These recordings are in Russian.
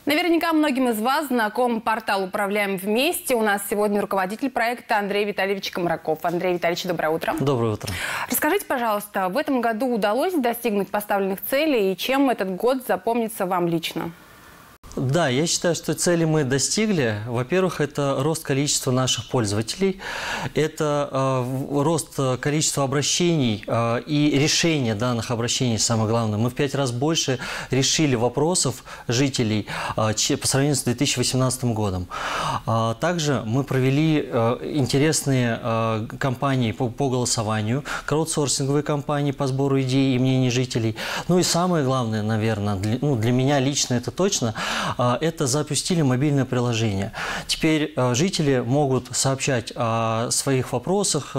Наверняка многим из вас знаком портал «Управляем вместе». У нас сегодня руководитель проекта Андрей Витальевич Комараков. Андрей Витальевич, доброе утро. Доброе утро. Расскажите, пожалуйста, в этом году удалось достигнуть поставленных целей и чем этот год запомнится вам лично? Да, я считаю, что цели мы достигли. Во-первых, это рост количества наших пользователей, это рост количества обращений и решения данных обращений, самое главное. Мы в 5 раз больше решили вопросов жителей по сравнению с 2018 годом. Также мы провели интересные кампании по голосованию, краудсорсинговые кампании по сбору идей и мнений жителей. Ну и самое главное, наверное, для меня лично это точно – это запустили мобильное приложение. Теперь жители могут сообщать о своих вопросах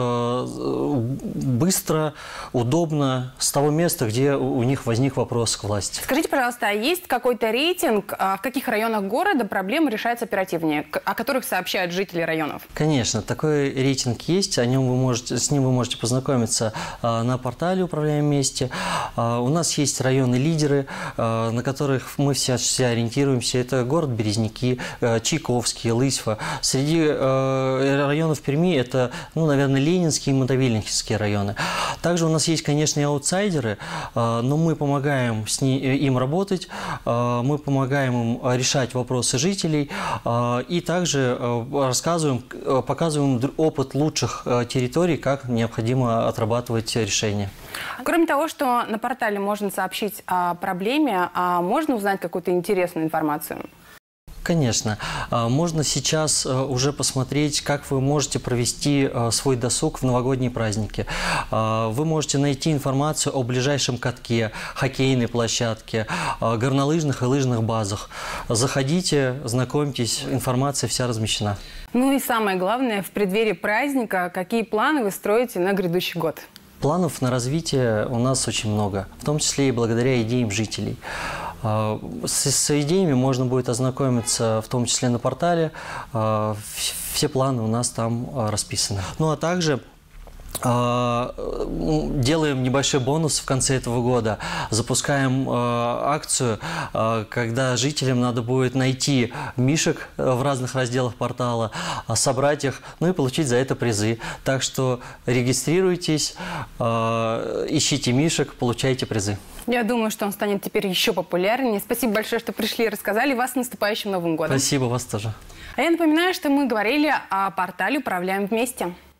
быстро, удобно, с того места, где у них возник вопрос к власти. Скажите, пожалуйста, а есть какой-то рейтинг, в каких районах города проблемы решаются оперативнее, о которых сообщают жители районов? Конечно, такой рейтинг есть, с ним вы можете познакомиться на портале «Управляем вместе». У нас есть районы-лидеры, на которых мы все ориентируемся. Это город Березники, Чайковский, Лысьва. Среди районов Перми это, наверное, Ленинские и Мотовилихинские районы. Также у нас есть, конечно, и аутсайдеры, но мы помогаем им работать, мы помогаем им решать вопросы жителей и также показываем опыт лучших территорий, как необходимо отрабатывать решения. Кроме того, что на портале можно сообщить о проблеме, можно узнать какую-то интересную информацию? Конечно. Можно сейчас уже посмотреть, как вы можете провести свой досуг в новогодние праздники. Вы можете найти информацию о ближайшем катке, хоккейной площадке, горнолыжных и лыжных базах. Заходите, знакомьтесь, информация вся размещена. Ну и самое главное, в преддверии праздника, какие планы вы строите на грядущий год? Планов на развитие у нас очень много, в том числе и благодаря идеям жителей. С идеями можно будет ознакомиться в том числе на портале. Все планы у нас там расписаны. Ну а также делаем небольшой бонус в конце этого года. Запускаем акцию, когда жителям надо будет найти мишек в разных разделах портала, собрать их, и получить за это призы. Так что регистрируйтесь, ищите мишек, получайте призы. Я думаю, что он станет теперь еще популярнее. Спасибо большое, что пришли и рассказали. Вас с наступающим Новым годом. Спасибо, вас тоже. А я напоминаю, что мы говорили о портале «Управляем вместе».